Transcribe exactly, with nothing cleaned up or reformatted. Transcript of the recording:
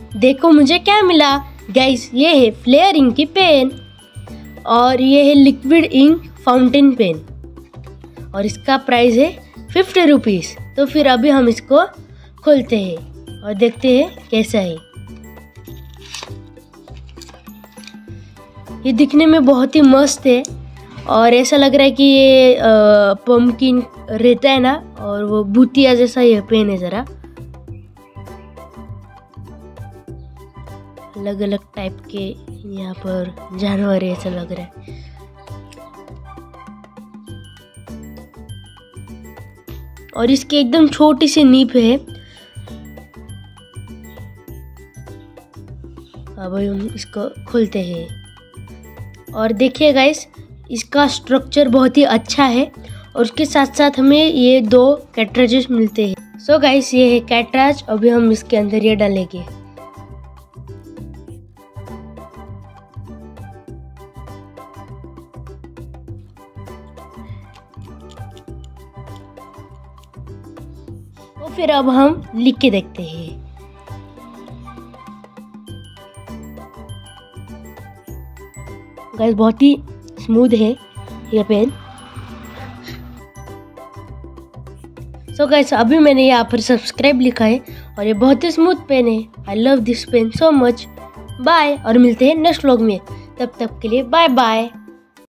देखो मुझे क्या मिला गाइस, ये है फ्लेयर इंक की पेन और ये है लिक्विड इंक फाउंटेन पेन और इसका प्राइस है फिफ्टी रुपीज़। तो फिर अभी हम इसको खोलते हैं और देखते हैं कैसा है। ये दिखने में बहुत ही मस्त है और ऐसा लग रहा है कि ये पम्पकिन रहता है ना, और वो भूतिया जैसा ये पेन है। ज़रा अलग अलग टाइप के यहाँ पर जानवर है, ऐसा लग रहा है। और इसकी एकदम छोटी सी नीब है। अब हम इसको खोलते हैं और देखिए गाइस, इसका स्ट्रक्चर बहुत ही अच्छा है और उसके साथ साथ हमें ये दो कैट्रिजेस मिलते हैं। सो गाइस, ये है कैट्रिज। अभी हम इसके अंदर ये डालेंगे। तो फिर अब हम लिख के देखते हैं। गाइस, बहुत ही स्मूथ है ये पेन। सो गाइस, अभी मैंने यहाँ पर सब्सक्राइब लिखा है और ये बहुत ही स्मूथ पेन है। I love this pen so much. Bye, और मिलते हैं नेक्स्ट व्लॉग में। तब तक के लिए बाय बाय।